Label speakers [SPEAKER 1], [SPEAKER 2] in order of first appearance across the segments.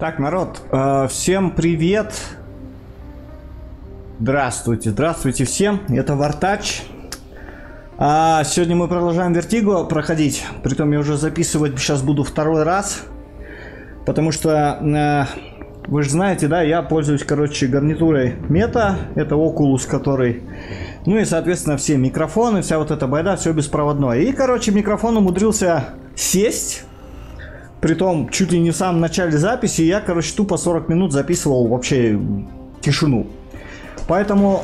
[SPEAKER 1] Так, народ, всем привет. Здравствуйте, здравствуйте всем. Это Вартач. Сегодня мы продолжаем Вертиго проходить. Притом я уже записывать сейчас буду второй раз. Потому что, вы же знаете, да, я пользуюсь, короче, гарнитурой Мета. Это Oculus, который... Ну и, соответственно, все микрофоны, вся вот эта байда, все беспроводное. И, короче, микрофон умудрился сесть. Притом, чуть ли не в самом начале записи, я, короче, тупо 40 минут записывал вообще тишину. Поэтому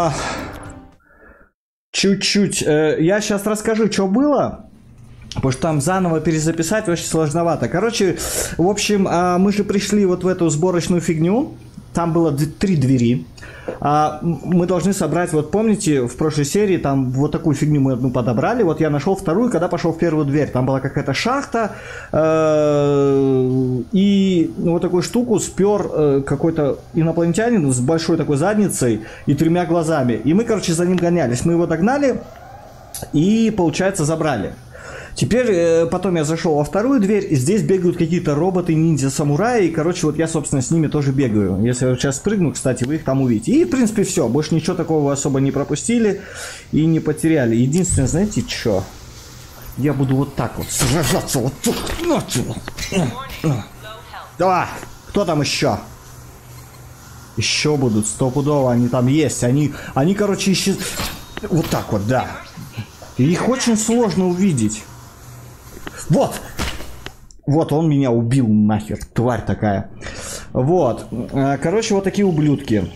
[SPEAKER 1] чуть-чуть я сейчас расскажу, что было. Потому что там заново перезаписать очень сложновато. Короче, в общем, мы же пришли вот в эту сборочную фигню. Там было 3 двери. Мы должны собрать, вот помните, в прошлой серии там вот такую фигню мы одну подобрали. Вот я нашел вторую, когда пошел в первую дверь. Там была какая-то шахта. И вот такую штуку спер какой-то инопланетянин с большой такой задницей и 3 глазами. И мы, короче, за ним гонялись. Мы его догнали и, получается, забрали. Теперь, потом я зашел во вторую дверь, и здесь бегают какие-то роботы, ниндзя-самураи, и, короче, вот я, собственно, с ними тоже бегаю. Если я сейчас спрыгну, кстати, вы их там увидите. И, в принципе, все, больше ничего такого особо не пропустили и не потеряли. Единственное, знаете, что? Я буду вот так вот сражаться, вот тут. Давай, кто там еще? Еще будут, стопудово, они там есть. Они короче, вот так вот, да. И их очень сложно увидеть. Вот! Вот он меня убил нахер, тварь такая. Вот. Короче, вот такие ублюдки.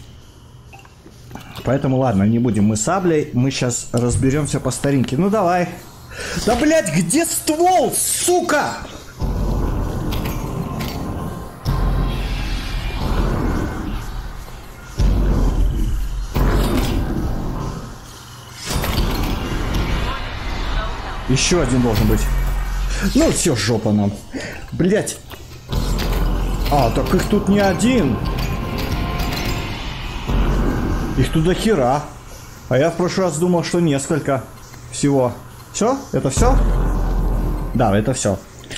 [SPEAKER 1] Поэтому ладно, не будем мы саблей. Мы сейчас разберемся по старинке. Ну давай. Да блять, где ствол, сука? Еще один должен быть. Ну все, жопа нам. Блять. Так их тут не один. Их тут до хера. А я в прошлый раз думал, что несколько всего. Все? Это все? Да, это все.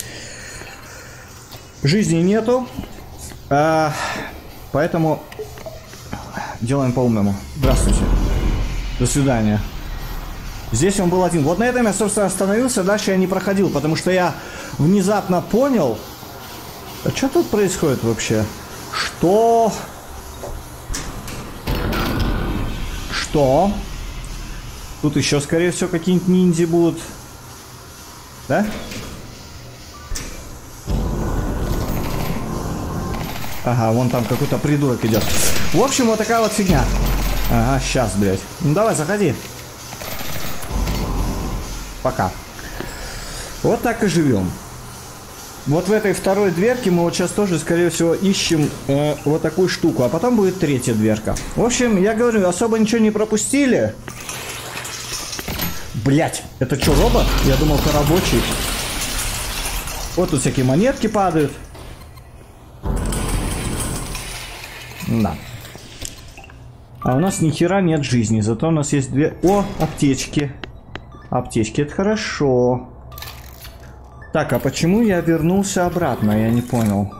[SPEAKER 1] Жизни нету. Поэтому делаем по-умному. Здравствуйте. До свидания. Здесь он был один. Вот на этом я, собственно, остановился. Дальше я не проходил, потому что я внезапно понял... А что тут происходит вообще? Что? Что? Тут еще, скорее всего, какие-нибудь ниндзя будут. Да? Ага, вон там какой-то придурок идет. В общем, вот такая вот фигня. Ага, сейчас, блядь. Ну давай, заходи. Пока. Вот так и живем. Вот в этой второй дверке мы вот сейчас тоже, скорее всего, ищем вот такую штуку. А потом будет третья дверка. В общем, я говорю, особо ничего не пропустили. Блять, это что, робот? Я думал, это рабочий. Вот тут всякие монетки падают. Да. А у нас ни хера нет жизни. Зато у нас есть 2... О, аптечки. Аптечки, это хорошо. Так, а почему я вернулся обратно? Я не понял.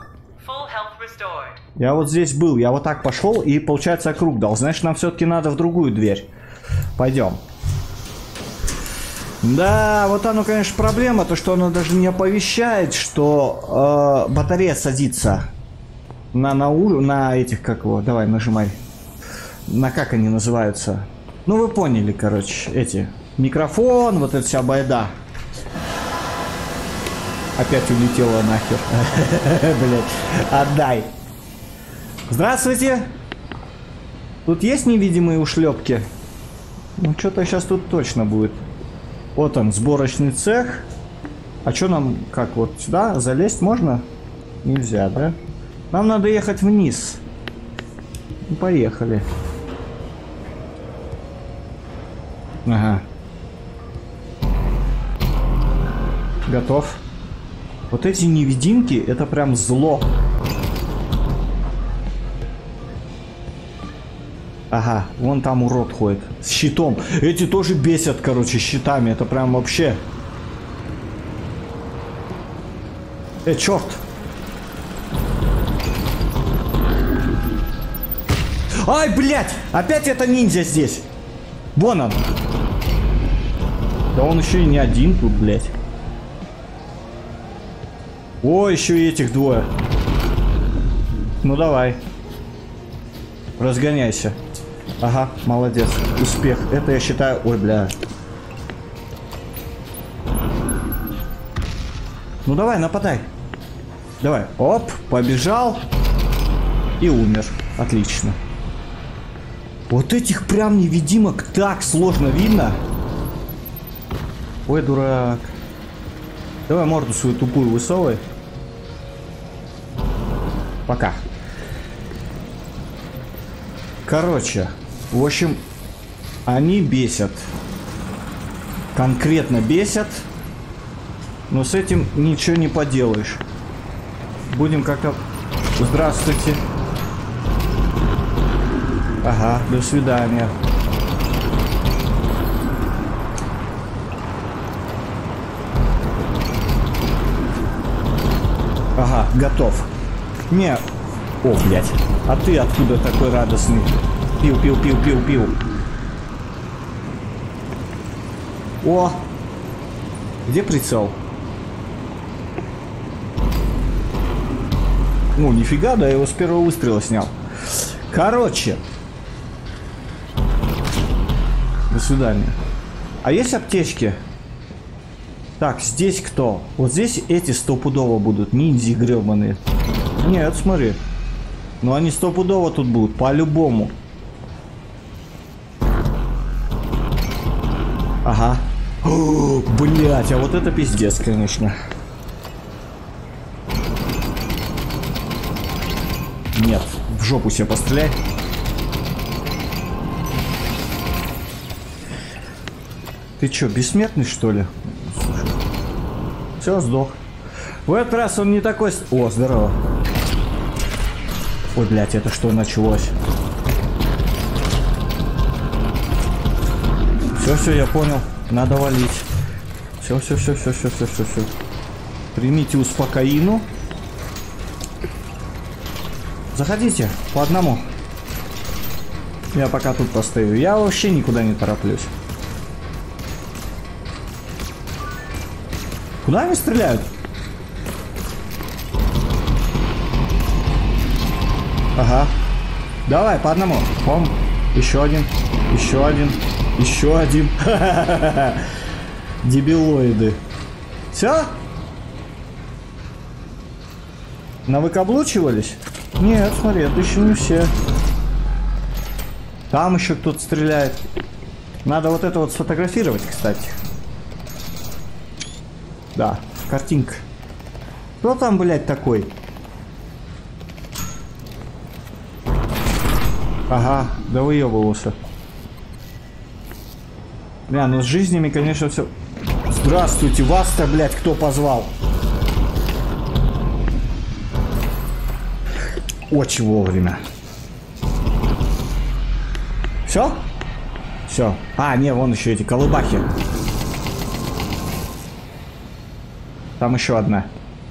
[SPEAKER 1] Я вот здесь был, я вот так пошел и, получается, круг дал. Значит, нам все-таки надо в другую дверь. Пойдем. Да, вот оно, конечно, проблема, то что оно даже не оповещает, что батарея садится на этих, как его, давай, нажимай. На как они называются? Ну, вы поняли, короче, эти... Микрофон, вот эта вся байда. Опять улетела нахер. Блять, отдай. Здравствуйте. Тут есть невидимые ушлепки? Ну, что-то сейчас тут точно будет. Вот он, сборочный цех. А что нам, как, вот сюда залезть можно? Нельзя, да? Нам надо ехать вниз. Ну, поехали. Ага. Готов. Вот эти невидимки, это прям зло. Ага, вон там урод ходит. С щитом. Эти тоже бесят, короче, щитами. Это прям вообще... черт. Ай, блядь! Опять это ниндзя здесь. Вон он. Да он еще и не один тут, блядь. О, еще и этих двое. Ну давай. Разгоняйся. Ага, молодец. Успех. Это я считаю... Ой, бля. Ну давай, нападай. Давай. Оп, побежал. И умер. Отлично. Вот этих прям невидимок так сложно видно. Ой, дурак. Давай морду свою тупую высовывай. Пока. Короче, в общем, они бесят. Конкретно бесят. Но с этим ничего не поделаешь. Будем как-то... Здравствуйте. Ага, до свидания. Ага, готов. Не. О, блядь. А ты откуда такой радостный? Пил. О! Где прицел? Ну, нифига, да, я его с первого выстрела снял. Короче. До свидания. А есть аптечки? Так, здесь кто? Вот здесь эти стопудово будут. Ниндзя гребаные. Нет, смотри. Ну они стопудово тут будут. По-любому. Ага. Блять, а вот это пиздец, конечно. Нет, в жопу себе постреляй. Ты чё, бессмертный, что ли? Все, сдох. В этот раз он не такой... О, здорово. Ой, блядь, это что началось? Все, я понял. Надо валить. Все. Примите успокоину. Заходите, по одному. Я пока тут постою. Я вообще никуда не тороплюсь. Куда они стреляют? Ага. Давай, по одному. Пом. Еще один. Дебилоиды. Все? Навыкаблучивались? Нет, смотри, это еще не все. Там еще кто-то стреляет. Надо вот это вот сфотографировать, кстати. Да, картинка. Кто там, блядь, такой? Ага, да выебывался. Бля, ну с жизнями, конечно, все. Здравствуйте, вас-то, блядь, кто позвал? Очень вовремя. Все? Все. А, не, вон еще эти колыбахи. Там еще одна.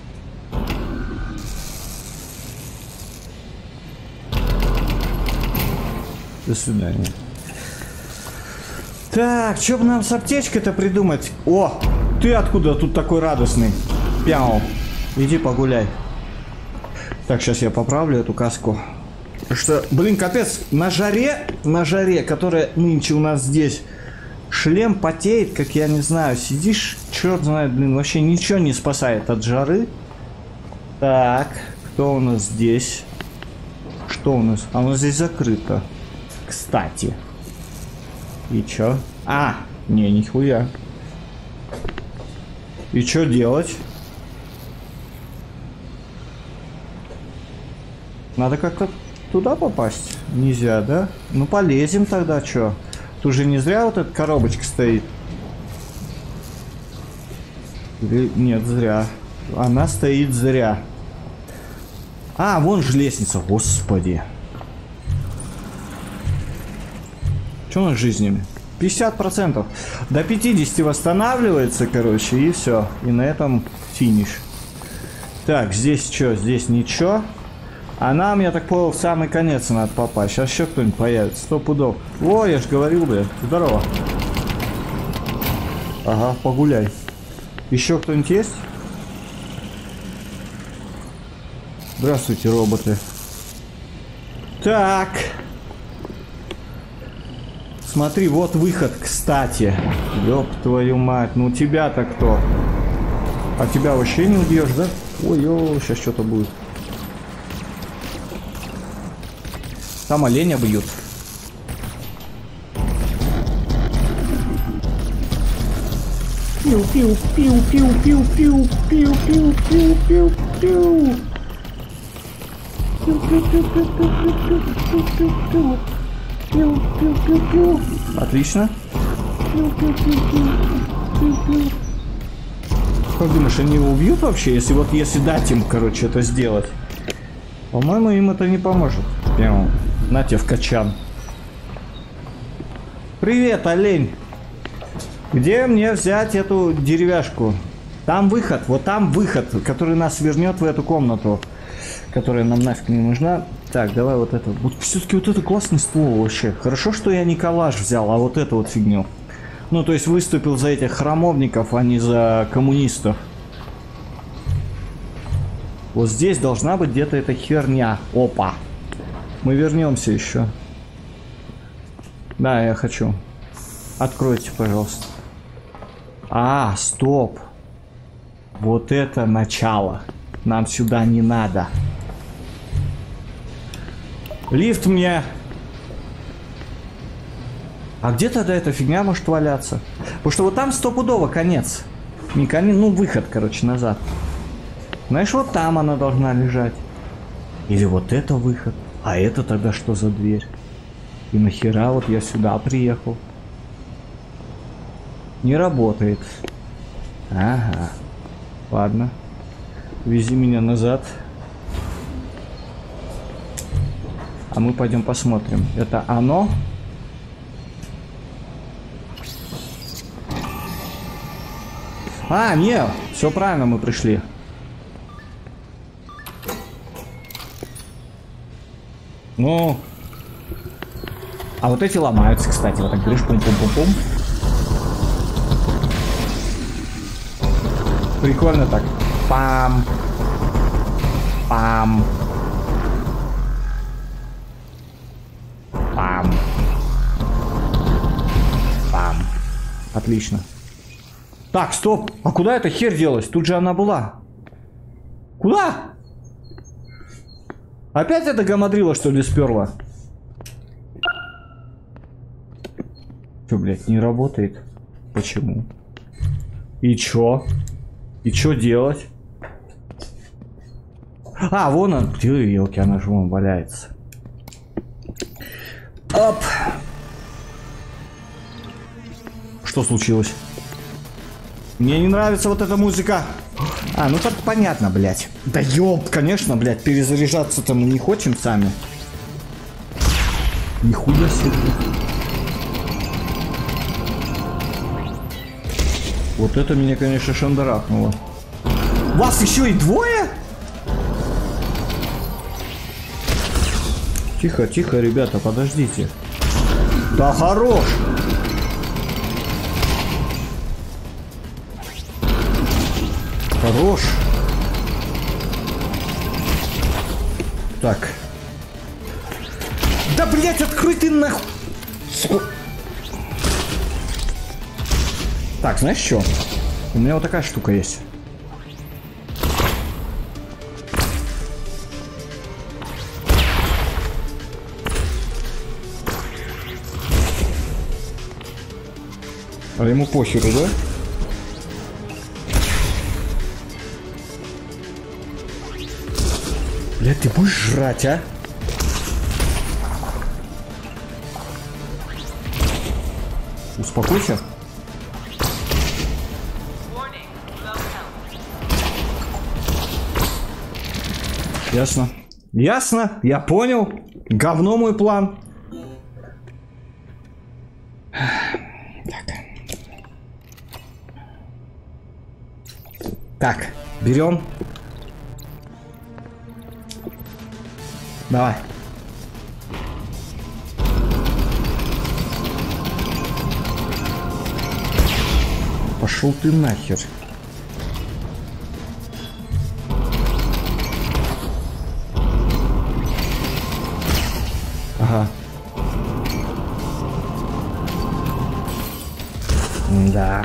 [SPEAKER 1] До свидания. Так, что бы нам с аптечкой-то придумать? О, ты откуда тут такой радостный? Пяу. Иди погуляй. Так, сейчас я поправлю эту каску. Что, блин, капец, на жаре, которая нынче у нас здесь, шлем потеет, как я не знаю. Сидишь, черт знает, блин, вообще ничего не спасает от жары. Так, кто у нас здесь? Что у нас? А у нас здесь закрыто. Кстати. И чё? А, не, нихуя. И чё делать? Надо как-то туда попасть. Нельзя, да? Ну полезем тогда, чё? Тут же не зря вот эта коробочка стоит. Или... Нет, зря. Она стоит зря. А, вон же лестница, господи. Что у нас с жизнями? 50%. До 50 восстанавливается, короче, и все. И на этом финиш. Так, здесь что? Здесь ничего. А нам, я так понял, в самый конец надо попасть. Сейчас еще кто-нибудь появится. 100 пудов. О, я ж говорил, блядь. Здорово. Ага, погуляй. Еще кто-нибудь есть? Здравствуйте, роботы. Так. Смотри, вот выход, кстати. Ёб твою мать. Ну тебя-то кто? А тебя вообще не убьешь, да? Ой-ой, сейчас что-то будет. Там оленя бьют. Пиу-пиу-пиу-пиу-пиу-пиу-пиу-пиу-пиу-пиу. Отлично. Как думаешь, они его убьют вообще, если дать им, короче, это сделать? По-моему, им это не поможет. Прямо на тебе в качан. Привет, олень. Где мне взять эту деревяшку? Там выход, вот там выход, который нас вернет в эту комнату, которая нам нафиг не нужна. Так, давай вот это. Вот все-таки вот это классный ствол вообще. Хорошо, что я не калаш взял, а вот эту вот фигню. Ну, то есть выступил за этих храмовников, а не за коммунистов. Вот здесь должна быть где-то эта херня. Опа. Мы вернемся еще. Да, я хочу. Откройте, пожалуйста. А, стоп. Вот это начало. Нам сюда не надо. Лифт мне. А где тогда эта фигня может валяться? Потому что вот там стопудово конец. Не конец, ну выход, короче, назад. Знаешь, вот там она должна лежать. Или вот это выход. А это тогда что за дверь? И нахера вот я сюда приехал? Не работает. Ага. Ладно. Вези меня назад. А мы пойдем посмотрим. Это оно? А, нет. Все правильно, мы пришли. Ну. А вот эти ломаются, кстати. Вот так берешь, пум-пум-пум-пум. Прикольно так. Пам. Пам. Пам. Пам. Отлично. Так, стоп. А куда эта херь делась? Тут же она была. Куда? Опять эта гамадрила, что ли, сперла? Что, блядь, не работает? Почему? И чё? И чё делать? А, вон он. Елки, она же вон валяется. Оп. Что случилось? Мне не нравится вот эта музыка. А, ну так понятно, блядь. Да ёб, конечно, блядь, перезаряжаться-то мы не хотим сами. Нихуя себе. Вот это меня, конечно, шандарахнуло. Вас еще и двое? Тихо, тихо, ребята, подождите. Да хорош. Хорош. Так. Да, блять, открой ты нахуй. Так, знаешь что? У меня вот такая штука есть. А ему похеру, да? Блядь, ты будешь жрать, а? Успокойся. Ясно. Ясно, я понял. Говно мой план. Так, берем. Давай. Пошел ты нахер. Ага. Да.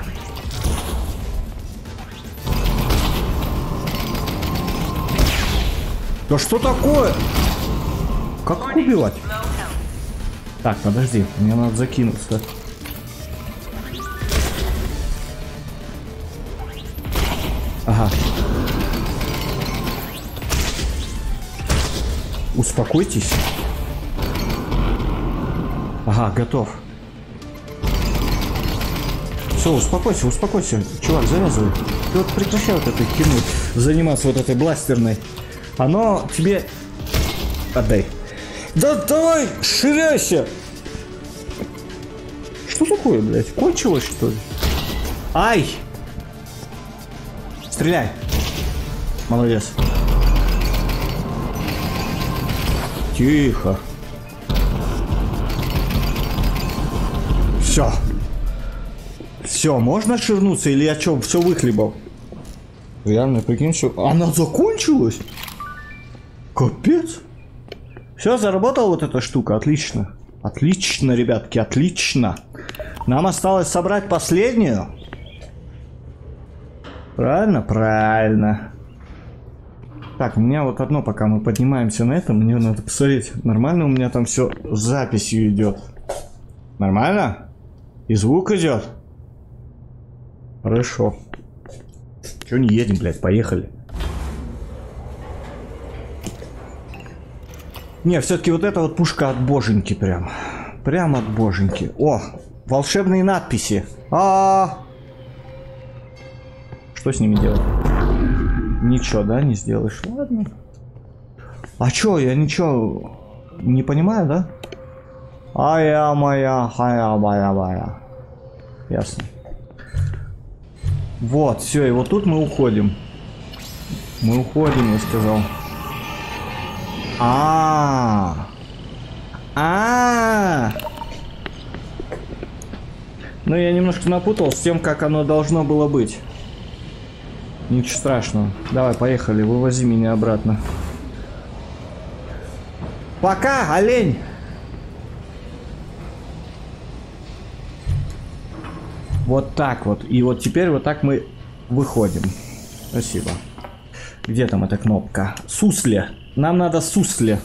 [SPEAKER 1] Да что такое? Как их убивать? Так, подожди, мне надо закинуться. Ага. Успокойтесь. Ага, готов. Все, успокойся, успокойся. Чувак, завязывай. Ты вот прекращай вот этой кинуть, заниматься вот этой бластерной. Оно тебе... Отдай. Да давай, ширяйся! Что такое, блядь? Кончилось, что ли? Ай! Стреляй! Молодец. Тихо. Все. Все, можно ширнуться или я что, все выхлебал? Реально, прикинь, что... Она закончилась? Капец. Все, заработала вот эта штука, отлично. Отлично, ребятки, отлично. Нам осталось собрать последнюю. Правильно? Правильно. Так, у меня вот одно, пока мы поднимаемся на этом, мне надо посмотреть, нормально у меня там все с записью идет. Нормально? И звук идет? Хорошо. Чего не едем, блядь, поехали. Не, все-таки вот эта вот пушка от боженьки прям. Прям от боженьки. О, волшебные надписи. Что с ними делать? Ничего, да, не сделаешь? Ладно. А чё, я ничего не понимаю, да? Моя. Ясно. Вот, все, и вот тут мы уходим. Мы уходим, я сказал. Ну, я немножко напутал с тем, как оно должно было быть. Ничего страшного. Давай, поехали, вывози меня обратно. Пока, олень! Вот так вот. И вот теперь вот так мы выходим. Спасибо. Где там эта кнопка? Сусле. Нам надо сусле.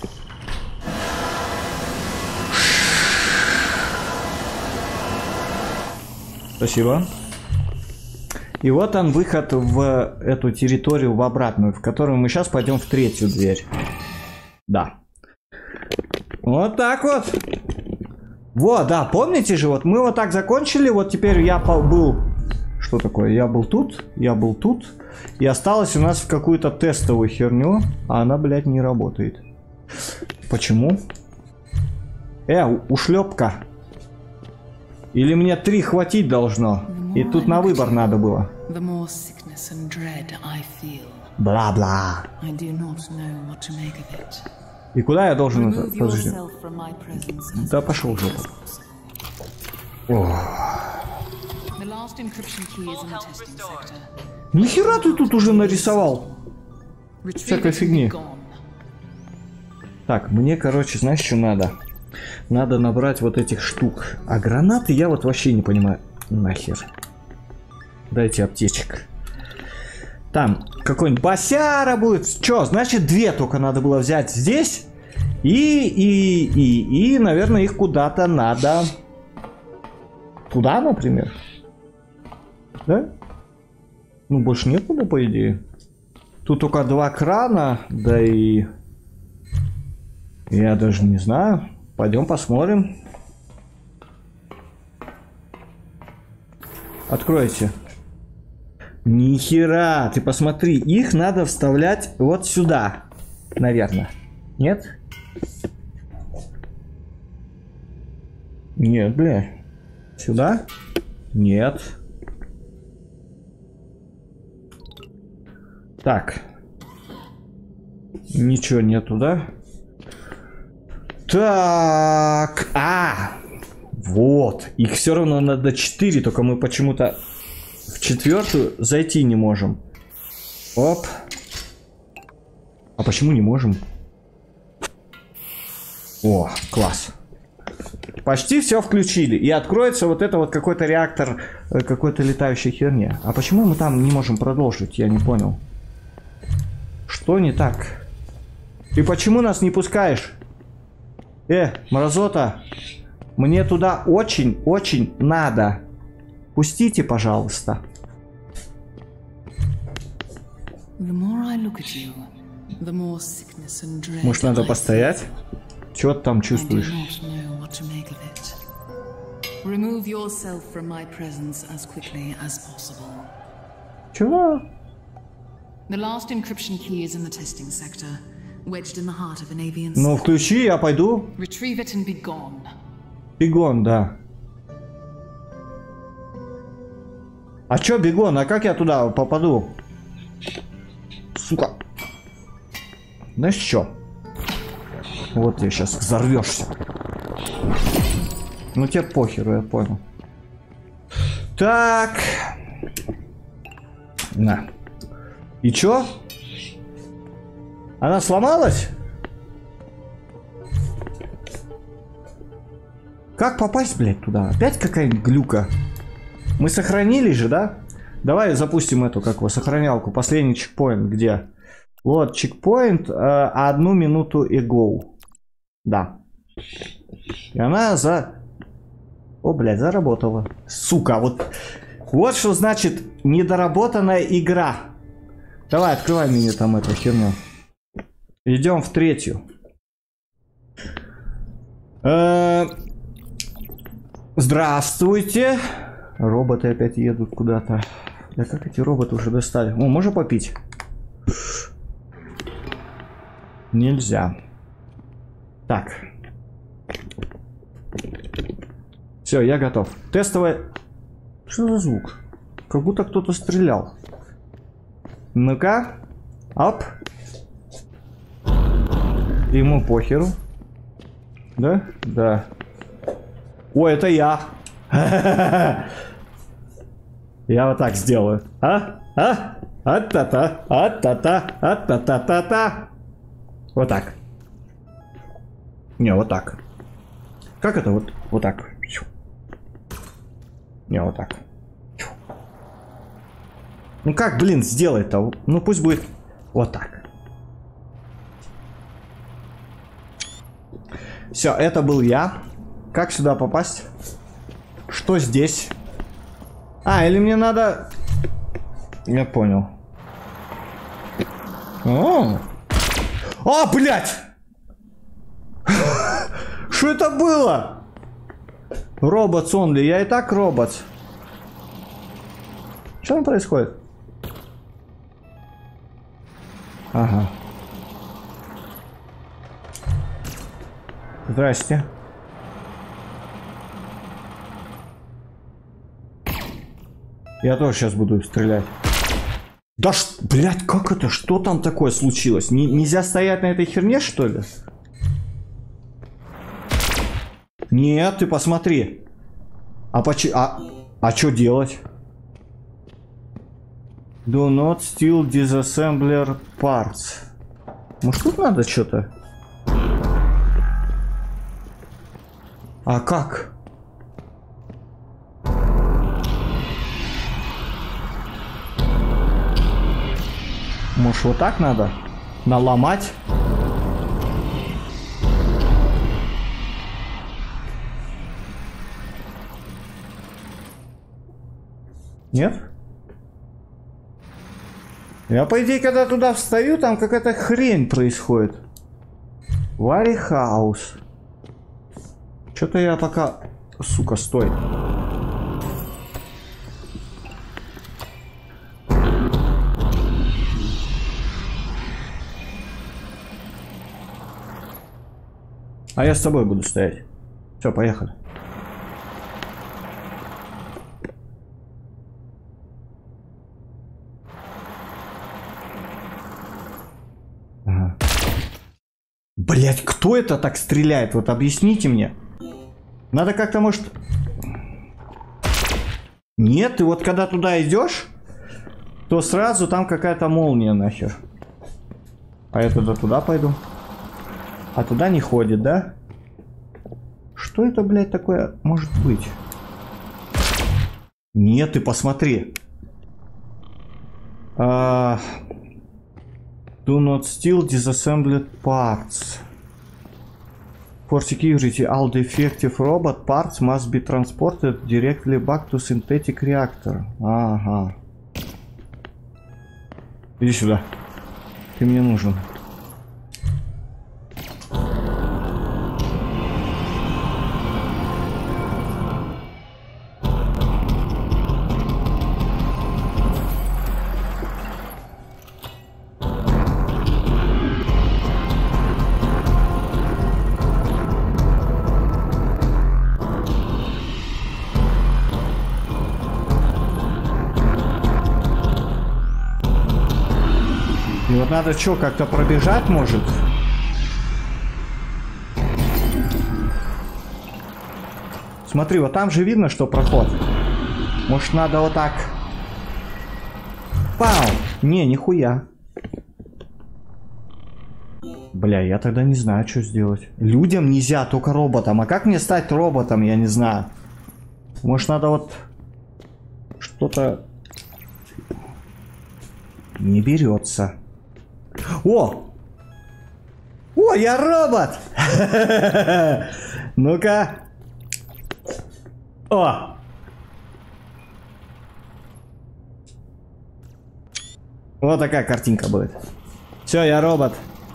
[SPEAKER 1] Спасибо. И вот он, выход в эту территорию, в обратную, в которую мы сейчас пойдем в третью дверь. Да. Вот так вот. Вот, да, помните же, вот мы вот так закончили, вот теперь я был... Что такое? Я был тут, и осталось у нас в какую-то тестовую херню, а она, блядь, не работает. Почему? Ушлепка. Или мне 3 хватить должно? И тут на выбор надо было. Бла-бла. И куда я должен это? Подожди. Да пошел уже. Нихера ты тут уже нарисовал. Всякой фигни. Так, мне, короче, знаешь, что надо? Надо набрать вот этих штук. А гранаты я вот вообще не понимаю. Нахер. Дайте аптечек. Там какой-нибудь босяра будет. Чё, значит, 2 только надо было взять здесь. И, наверное, их куда-то надо. Туда, например. Да? Ну, больше некуда, по идее. Тут только 2 крана, да и... Я даже не знаю. Пойдем посмотрим. Откройте. Нихера, ты посмотри. Их надо вставлять вот сюда. Наверное. Нет? Нет, бля. Сюда? Нет. Так. Ничего нету, да? Так. Вот. Их все равно надо 4, только мы почему-то в 4-ю зайти не можем. Оп. А почему не можем? О, класс. Почти все включили. И откроется вот это вот какой-то реактор какой-то летающей херни. А почему мы там не можем продолжить? Я не понял. Что не так? Ты почему нас не пускаешь? Мразота. Мне туда очень-очень надо. Пустите, пожалуйста. Может, надо постоять? Чего ты там чувствуешь? Чего? Ну, включи, я пойду. Бегон, да. А чё бегон? А как я туда попаду? Сука. Знаешь чё? Вот ты сейчас взорвешься. Ну тебе похеру, я понял. Так. На. И чё? Она сломалась? Как попасть, блядь, туда? Опять какая-нибудь глюка? Мы сохранили же, да? Давай запустим эту, как его, сохранялку. Последний чекпоинт где? Вот, чекпоинт 1 минуту и go. Да. И она О, блядь, заработала. Сука, вот что значит недоработанная игра. Давай, открывай мне там эту херню. Идем в 3-ю. Здравствуйте. Роботы опять едут куда-то. Да как эти роботы уже достали? О, можно попить? Нельзя. Так. Все, я готов. Тестовое... Что за звук? Как будто кто-то стрелял. Ну-ка. Оп. Ему похеру. Да? Да. О, это я. Я вот так сделаю. А-та-та. А-та-та. А-та-та-та-та. Вот так. Не, вот так. Как это вот так? Не, вот так. Ну как, блин, сделать-то? Ну пусть будет вот так. Все, это был я. Как сюда попасть? Что здесь? Или мне надо... Я понял. Блядь! Что это было? Робот онли, я и так робот. Что там происходит? Ага. Здрасте. Я тоже сейчас буду стрелять. Да блядь, как это? Что там такое случилось? Нельзя стоять на этой херне, что ли? Нет, ты посмотри. А что делать? Do not steal disassembler parts. Может тут надо что-то? А как? Может вот так надо? Наломать? Нет? Я, по идее, когда туда встаю, там какая-то хрень происходит. Варихаус. Что-то я пока... Сука, стой. А я с тобой буду стоять. Все, поехали. Блять, кто это так стреляет? Вот объясните мне. Надо как-то, может... Нет, ты вот когда туда идешь, то сразу там какая-то молния нахер. А я туда пойду. А туда не ходит, да? Что это, блядь, такое может быть? Нет, ты посмотри. Do not steal disassembled parts. For security, all defective robot parts must be transported directly back to synthetic reactor. Ага. Иди сюда. Ты мне нужен. И вот надо что, как-то пробежать, может? Смотри, вот там же видно, что проход. Может, надо вот так. Пау! Не, нихуя. Бля, я тогда не знаю, что сделать. Людям нельзя, только роботам. А как мне стать роботом, я не знаю. Может, надо вот... Что-то... Не берется. О! О, я робот! Ну-ка. О! Вот такая картинка будет. Все, я робот.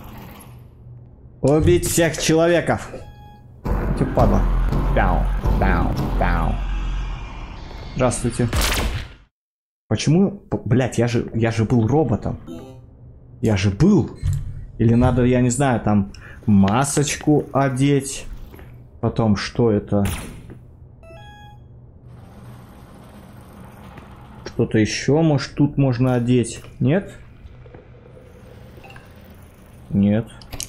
[SPEAKER 1] Убить всех человеков. Ты падла. Пяу, пяу, пяу. Здравствуйте. Почему? Блять, я же был роботом. Я же был. Или надо, я не знаю, там масочку одеть. Потом, что это? Что-то еще, может, тут можно одеть? Нет? Нет.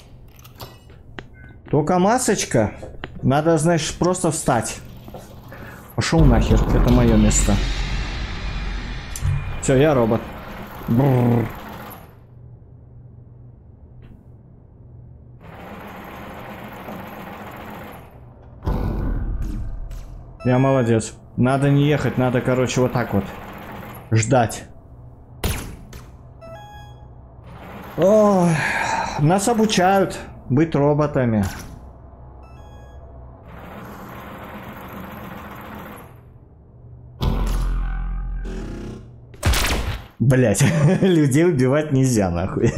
[SPEAKER 1] Только масочка. Надо, знаешь, просто встать. Пошел нахер, это мое место. Все, я робот. Бррр. Я молодец. Надо не ехать, надо, короче, вот так вот. Ждать. О, нас обучают быть роботами. Блять, людей убивать нельзя, нахуй.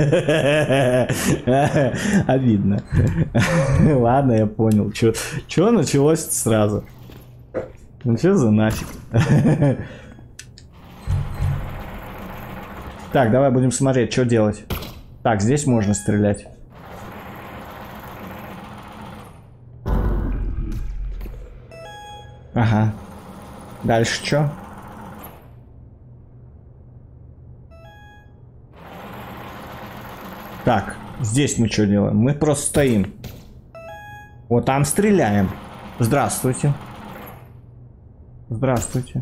[SPEAKER 1] Обидно. Ладно, я понял. Чё началось сразу? Ну что за нафиг? Так, давай будем смотреть, что делать. Так, здесь можно стрелять. Ага. Дальше что? Так, здесь мы что делаем? Мы просто стоим. Вот там стреляем. Здравствуйте. Здравствуйте.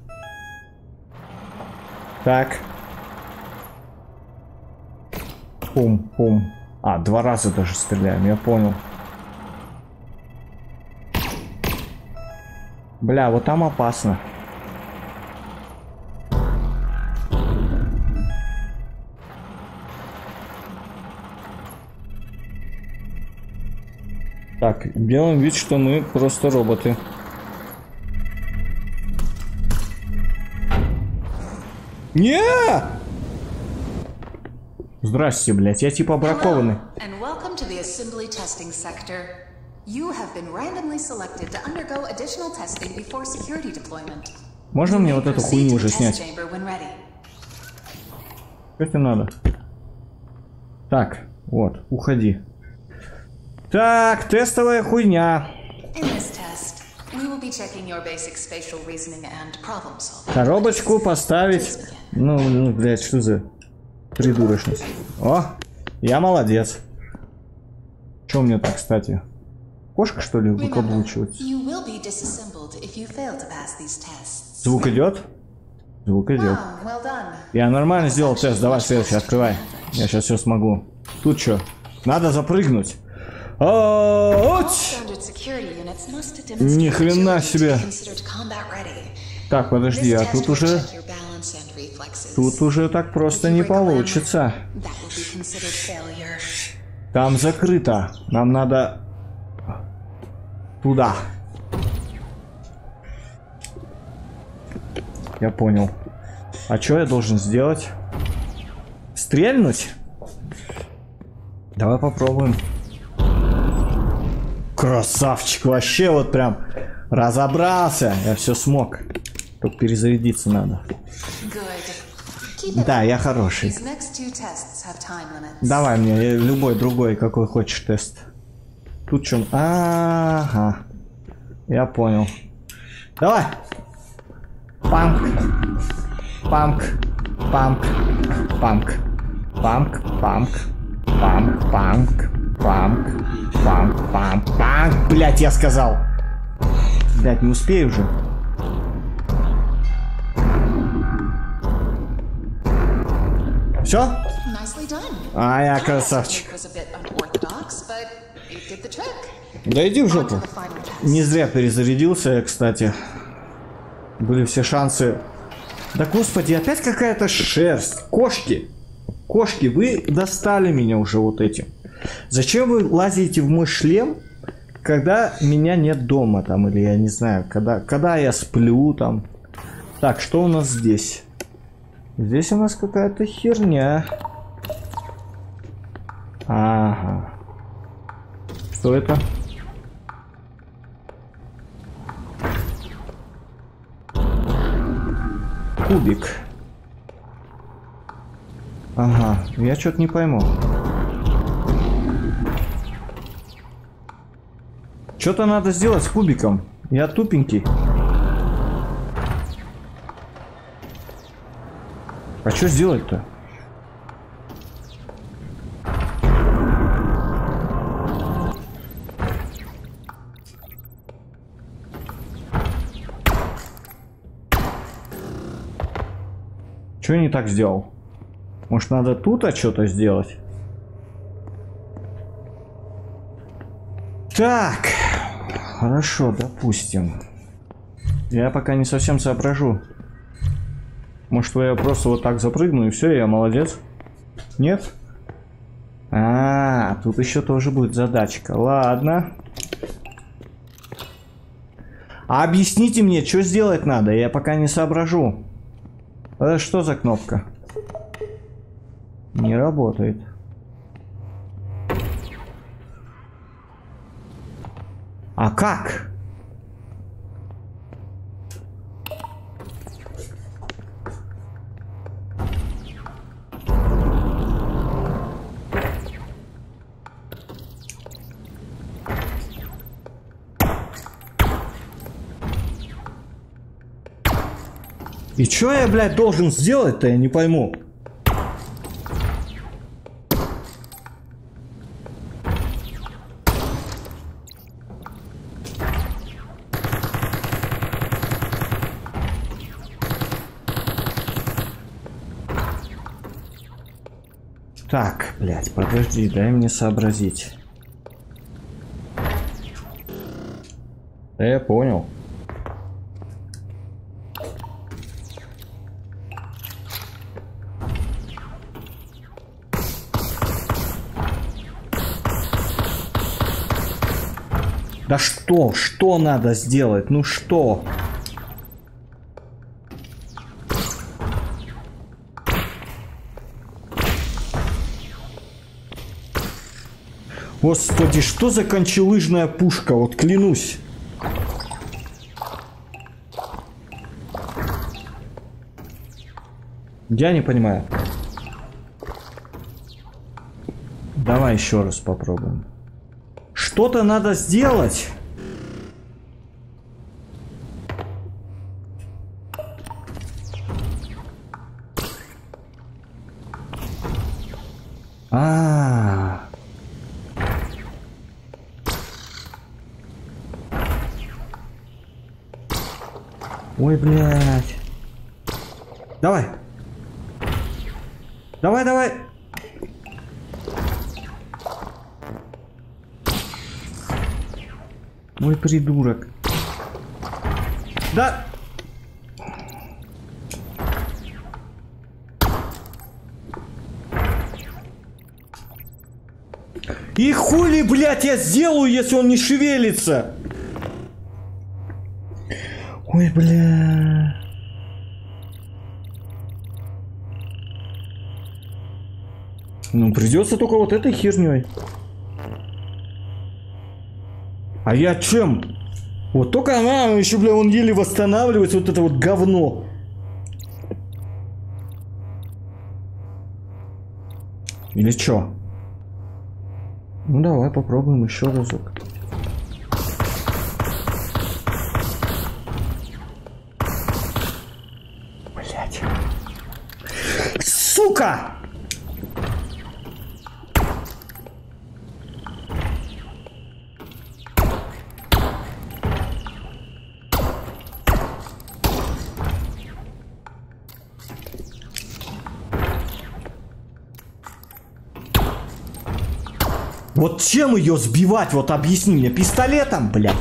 [SPEAKER 1] Так. Пум-пум. А, 2 раза даже стреляем, я понял. Бля, вот там опасно. Так, делаем вид, что мы просто роботы. Не! Здрасте, блядь, я типа бракованный. Можно мне вот эту хуйню уже снять? Что тебе надо? Так, вот, уходи. Так, тестовая хуйня. Коробочку поставить. Ну, блядь, что за придурочность? О, я молодец. Что у меня так, кстати? Кошка, что ли, выкаблучивается? Звук идет? Звук идет. Я нормально сделал тест. Давай следующий, открывай. Я сейчас все смогу. Тут что? Надо запрыгнуть. Ни хрена себе. Так, подожди, а тут уже... Тут уже так просто не получится. Там закрыто. Нам надо... Туда. Я понял. А что я должен сделать? Стрельнуть? Давай попробуем. Красавчик, вообще вот прям разобрался. Я все смог. Только перезарядиться надо. Да, я хороший. Давай мне любой другой, какой хочешь тест. Тут что? Ага. Я понял. Давай. Панк. Панк. Панк. Панк. Панк. Панк. Панк. Панк. Панк. Панк. Панк. Панк. Блять, я сказал. Блять, не успею уже. Все? А, я красавчик. Да иди в жопу. Не зря перезарядился я, кстати. Были все шансы. Да господи, опять какая-то шерсть. Кошки. Кошки, вы достали меня уже вот этим. Зачем вы лазите в мой шлем, когда меня нет дома там, или я не знаю, когда я сплю там. Так, что у нас здесь? Здесь у нас какая-то херня. Ага. Что это? Кубик. Ага, я что-то не пойму. Что-то надо сделать с кубиком. Я тупенький. А что сделать-то? Что я не так сделал? Может, надо тут что-то сделать? Так. Хорошо, допустим. Я пока не совсем соображу. Может, я просто вот так запрыгну и все, я молодец? Нет? Тут еще тоже будет задачка. Ладно. А объясните мне, что сделать надо? Я пока не соображу. Это что за кнопка? Не работает. А как? И чё я, блядь, должен сделать-то, я не пойму. Так, блядь, подожди, дай мне сообразить. Да я понял. Да что надо сделать? Ну что? Господи, что за кончелыжная пушка? Вот клянусь. Я не понимаю. Давай еще раз попробуем. Что-то надо сделать. Ой, блядь. Давай. Давай, давай. Ой, придурок. Да. И хули, блядь, я сделаю, если он не шевелится? Ой, бля. Ну, придется только вот этой херней. А я чем? Вот только она еще, бля, он еле восстанавливается, вот это вот говно. Или чё? Ну, давай попробуем еще разок. Блять. Сука! Вот чем ее сбивать? Вот объясни мне. Пистолетом, блядь.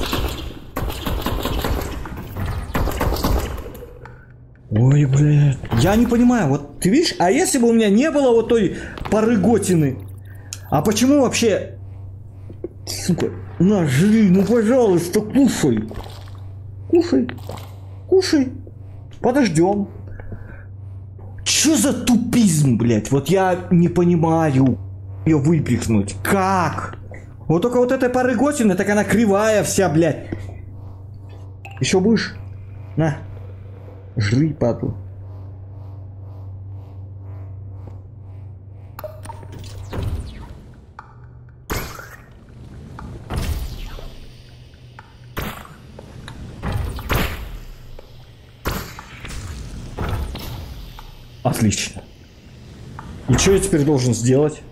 [SPEAKER 1] Ой, блядь. Я не понимаю. Вот ты видишь, а если бы у меня не было вот той порыготины? А почему вообще... Сука, на, жри, ну пожалуйста, кушай. Кушай. Кушай. Подождем. Чё за тупизм, блядь? Вот я не понимаю. Ее выпихнуть. Как? Вот только вот этой порыготины, так она кривая вся, блядь. Еще будешь? На. Жри, падла. Отлично. И что я теперь должен сделать?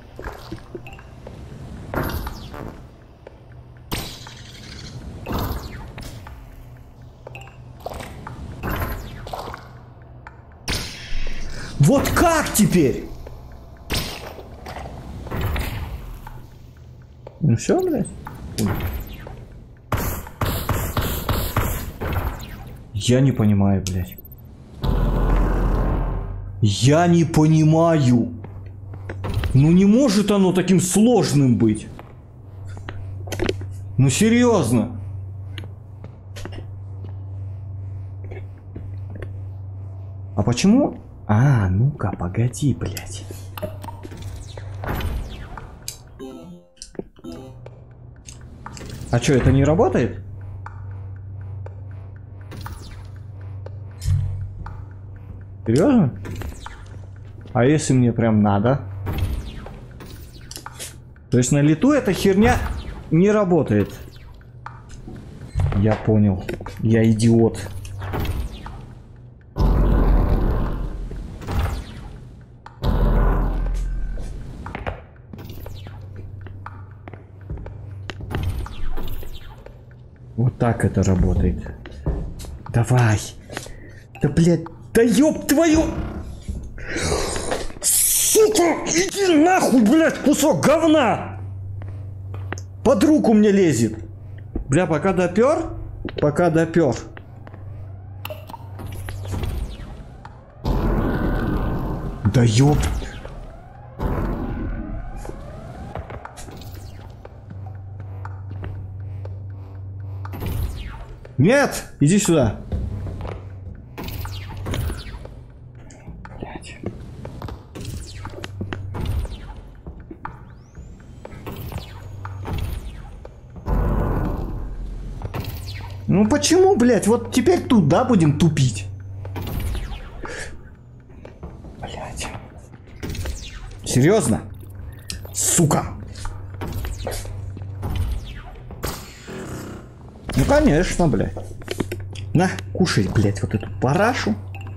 [SPEAKER 1] Вот как теперь? Ну все, блядь. Я не понимаю, блядь. Я не понимаю. Ну не может оно таким сложным быть. Ну серьезно. А почему? А, ну-ка, погоди, блядь. А что, это не работает? Серьезно? А если мне прям надо? То есть на лету эта херня не работает. Я понял. Я идиот. Вот так это работает. Давай. Да, блядь. Да ёб твою... Сука! Иди нахуй, блядь, кусок говна! Под руку мне лезет. Бля, пока допер? Пока допер. Да ёб... Нет! Иди сюда. Блядь. Ну почему, блядь? Вот теперь туда будем тупить. Блядь. Серьезно? Сука. Ну конечно, блядь. На, кушай, блядь, вот эту парашу.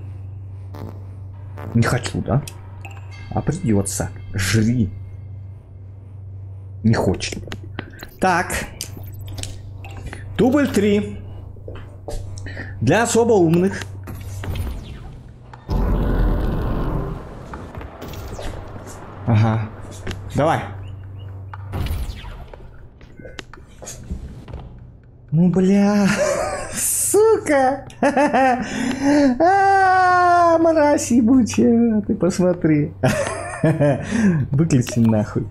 [SPEAKER 1] Не хочу, да? А придется. Жри. Не хочет. Так. Дубль 3. Для особо умных. Ага. Давай. Ну, бля. Сука. Мразь ебучая. Ты посмотри. Выключи нахуй.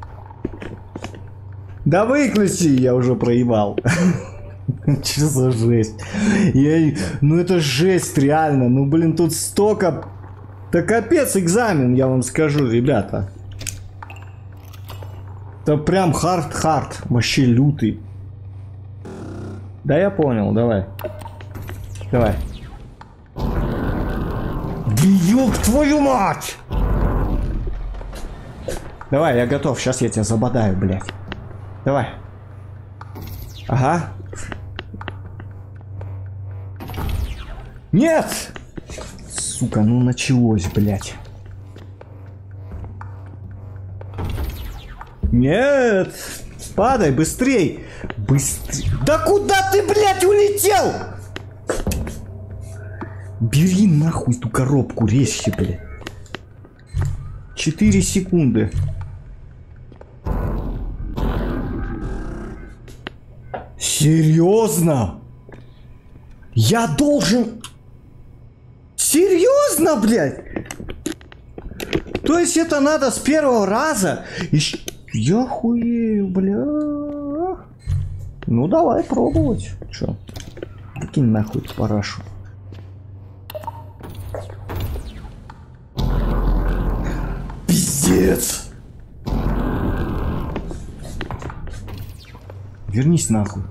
[SPEAKER 1] Да выключи, я уже проебал. Че за жесть? Ну это жесть реально. Ну блин, тут столько... Да капец экзамен, я вам скажу, ребята. Это прям хард-хард. Вообще лютый. Да я понял, давай. Давай. Да ёб твою мать! Давай, я готов. Сейчас я тебя забодаю, блядь. Давай. Ага. Нет! Сука, ну началось, блядь. Нет! Падай, быстрей! Быстрей! Да куда ты, блядь, улетел? Бери нахуй эту коробку, резче, блядь. 4 секунды. Серьезно? Я должен... Серьезно, блядь? То есть это надо с первого раза? Я хуею, бля. Ну давай пробовать. Чё? Кинь нахуй парашу. Пиздец. Вернись нахуй.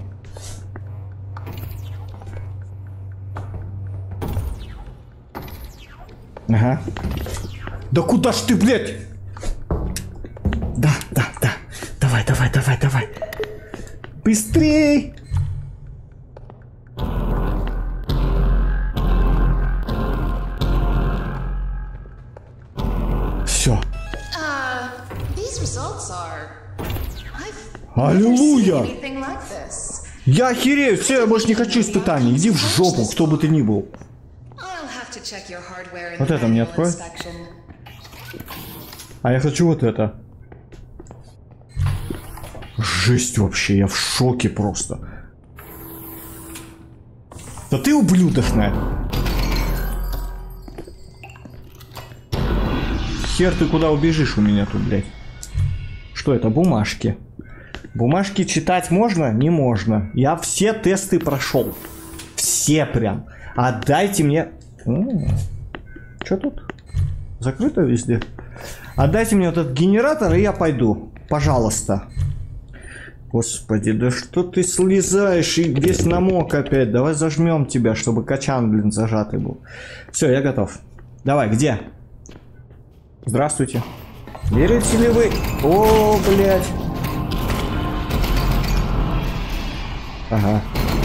[SPEAKER 1] Ага. Да куда ж ты, блядь? Да. Давай. Быстрей. Все. Аллилуйя. Я охерею, все, я больше не хочу испытаний. Иди в жопу, кто бы ты ни был. Вот это мне открой. А я хочу вот это. Жесть вообще, я в шоке просто. Да ты ублюдок, на. Хер ты куда убежишь у меня тут, блядь? Что это, бумажки? Бумажки читать можно? Не можно. Я все тесты прошел. Все прям. Отдайте мне... Что тут? Закрыто везде? Отдайте мне вот этот генератор, и я пойду. Пожалуйста. Господи, да что ты слезаешь и весь намок опять. Давай зажмем тебя, чтобы качан, блин, зажатый был. Все, я готов. Давай, где? Здравствуйте. Верите ли вы? О, блядь. Ага.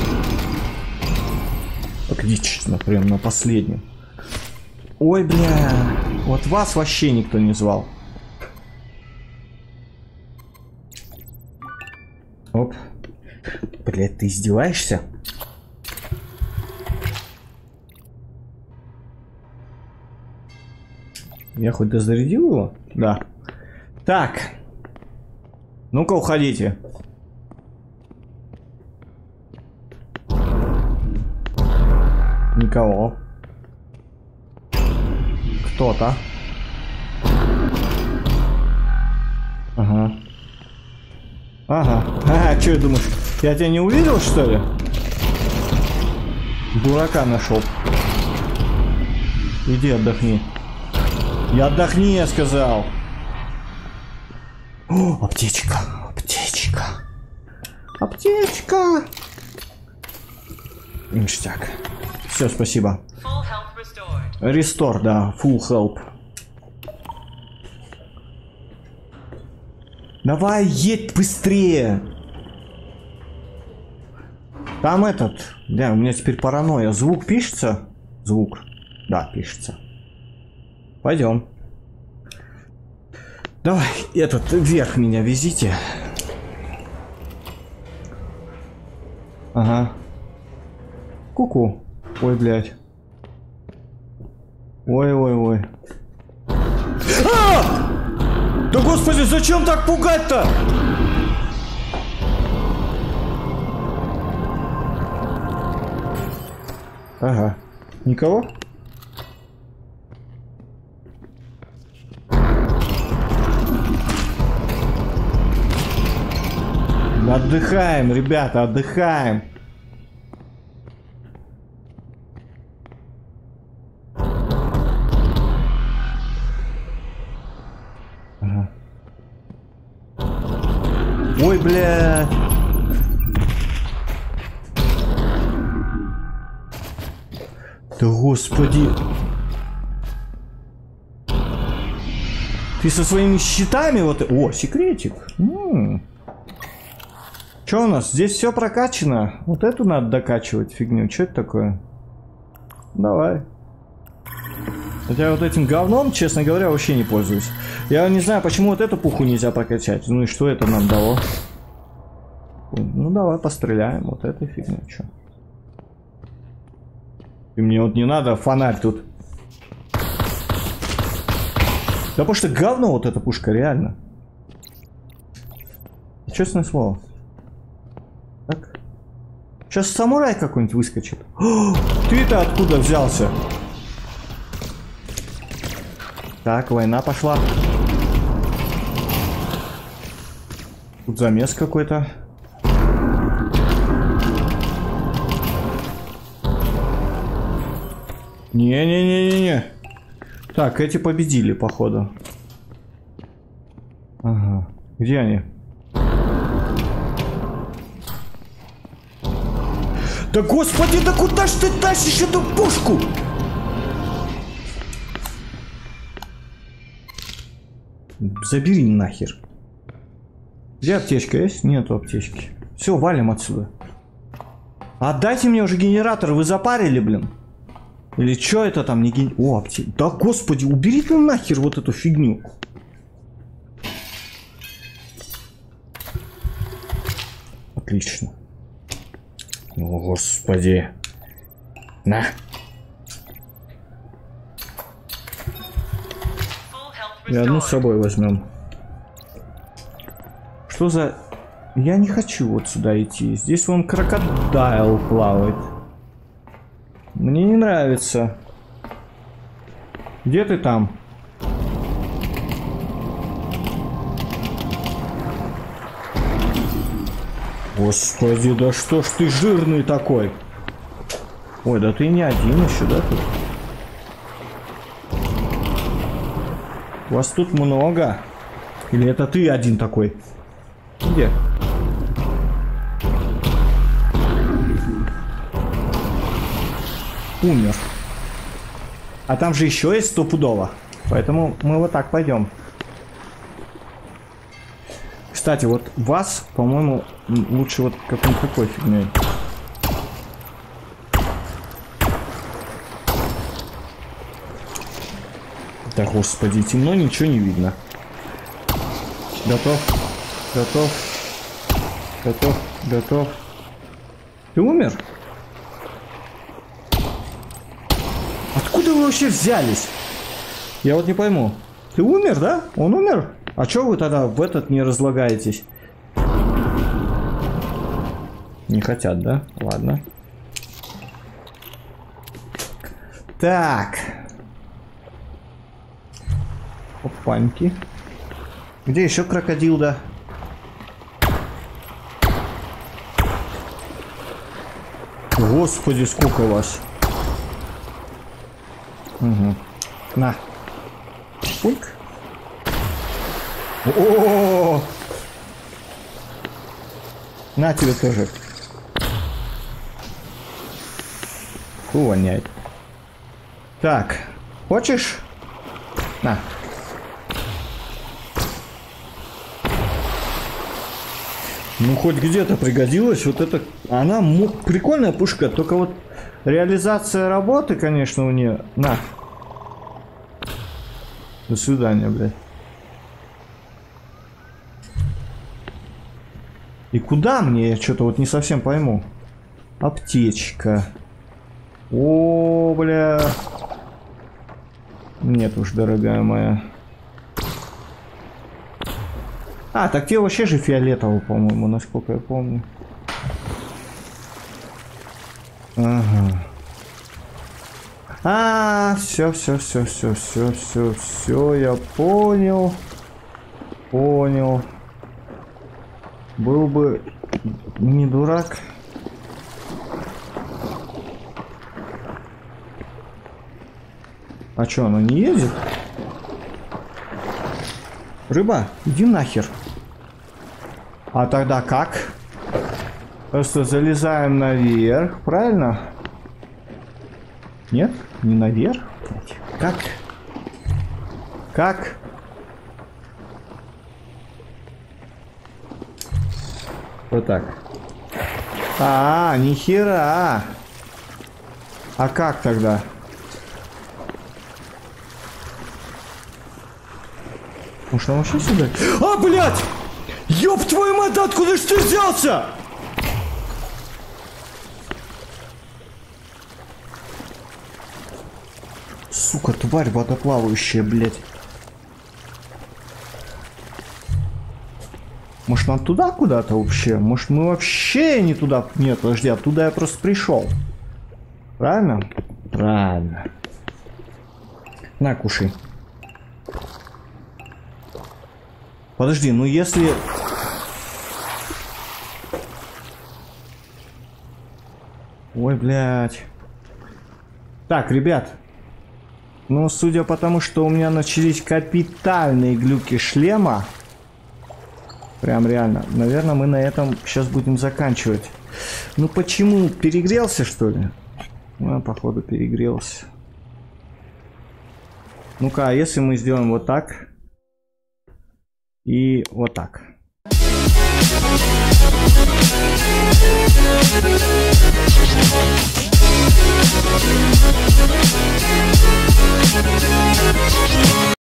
[SPEAKER 1] Отлично, прям на последнем. Ой, бля. Вот вас вообще никто не звал. Оп. Блядь, ты издеваешься? Я хоть дозарядил его? Да. Так. Ну-ка, уходите. Никого. Кто-то. Ага. Ага, что я думаешь? Я тебя не увидел, что ли? Дурака нашел. Иди отдохни. Я отдохни, я сказал. О, аптечка. Аптечка. Ништяк. Все, спасибо. Restore, да, full help. Давай, едь быстрее. Там этот... Да, у меня теперь паранойя. Звук пишется? Звук. Да, пишется. Пойдем. Давай, этот, вверх меня везите. Ага. Ку-ку. Ой, блядь. Ой-ой-ой. Да господи, зачем так пугать-то? Ага. Никого? Отдыхаем, ребята, отдыхаем. Ага. Ой, бля. Да господи. Ты со своими щитами вот... О, секретик. Что у нас? Здесь все прокачано. Вот эту надо докачивать фигню. Что это такое? Давай. Хотя вот этим говном, честно говоря, вообще не пользуюсь. Я не знаю, почему вот эту пуху нельзя прокачать. Ну и что это нам дало? Ну давай постреляем. Вот этой фигню. Что? И мне вот не надо фонарь тут. Да потому что говно вот эта пушка, реально. Честное слово. Так. Сейчас самурай какой-нибудь выскочит. О, ты-то откуда взялся? Так, война пошла. Тут замес какой-то. Не-не-не-не-не. Так, эти победили, походу. Ага. Где они? Да господи, да куда ж ты тащишь эту пушку? Забери нахер. Где аптечка есть? Нету аптечки. Все, валим отсюда. Отдайте мне уже генератор, вы запарили, блин. Или что это там не ген... О, аптечка. Да господи, убери ты нахер вот эту фигню. Отлично. О, господи. На. И одну с собой возьмем. Что за... Я не хочу вот сюда идти. Здесь вон крокодайл плавает. Мне не нравится. Где ты там? Господи, да что ж ты жирный такой? Ой, да ты не один еще, да, тут? Вас тут много. Или это ты один такой? Где? Умер. А там же еще есть стопудово. Поэтому мы вот так пойдем. Кстати, вот вас, по-моему, лучше вот какой-нибудь такой фигней. Да господи, темно, ничего не видно. Готов. Готов. Готов. Готов. Ты умер? Откуда вы вообще взялись? Я вот не пойму. Ты умер, да? Он умер? А чё вы тогда в этот не разлагаетесь? Не хотят, да? Ладно. Так. Опаньки. Где еще крокодил, да? Господи, сколько вас. Угу. На. Пульк. О-о-о! На тебе тоже. Фу, воняет. Так. Хочешь? На. Ну, хоть где-то пригодилась. Вот это... Она прикольная пушка, только вот реализация работы, конечно, у нее... На. До свидания, блядь. И куда мне? Я что-то вот не совсем пойму. Аптечка. О, бля. Нет уж, дорогая моя. А, так тебе вообще же фиолетово, по-моему, насколько я помню. Ага. А, все, я понял. Понял. Был бы не дурак. А чё, оно не едет? Рыба, иди нахер. А тогда как? Просто залезаем наверх, правильно? Нет? Не наверх? Как? Как? Вот так. А, нихера. А как тогда? Может, он вообще сюда? А, блядь! Ёб твою мать, откуда ж ты взялся? Сука, тварь водоплавающая, блядь. Может, нам туда куда-то вообще? Может, мы вообще не туда? Нет, подожди, оттуда я просто пришел. Правильно? Правильно. На, кушай. Подожди, ну если... Ой, блядь. Так, ребят. Ну, судя по тому, что у меня начались капитальные глюки шлема. Прям реально. Наверное, мы на этом сейчас будем заканчивать. Ну, почему? Перегрелся, что ли? Ну, походу, перегрелся. Ну-ка, а если мы сделаем вот так? И вот так.